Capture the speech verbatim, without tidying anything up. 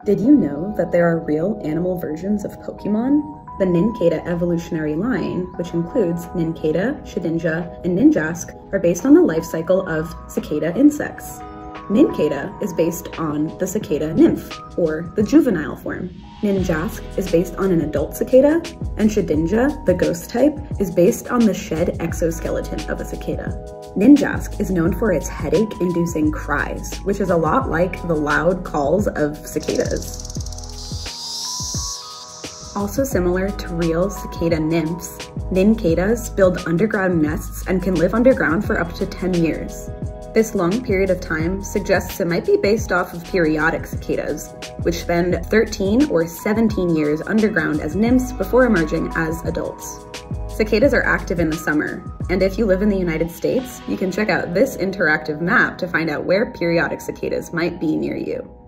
Did you know that there are real animal versions of Pokemon? The Nincada evolutionary line, which includes Nincada, Shedinja, and Ninjask, are based on the life cycle of cicada insects. Nincada is based on the cicada nymph, or the juvenile form. Ninjask is based on an adult cicada, and Shedinja, the ghost type, is based on the shed exoskeleton of a cicada. Ninjask is known for its headache-inducing cries, which is a lot like the loud calls of cicadas. Also similar to real cicada nymphs, Nincadas build underground nests and can live underground for up to ten years. This long period of time suggests it might be based off of periodic cicadas, which spend thirteen or seventeen years underground as nymphs before emerging as adults. Cicadas are active in the summer, and if you live in the United States, you can check out this interactive map to find out where periodic cicadas might be near you.